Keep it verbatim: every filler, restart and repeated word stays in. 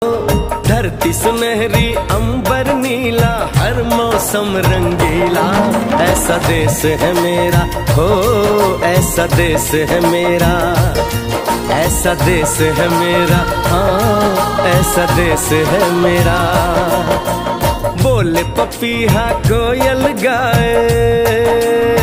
धरती सुनहरी अंबर नीला, हर मौसम रंगीला। ऐसा देश है मेरा, हो ऐसा देश है मेरा, ऐसा देश है मेरा, हाँ ऐसा देश है मेरा। बोले पपीहा कोयल गाए,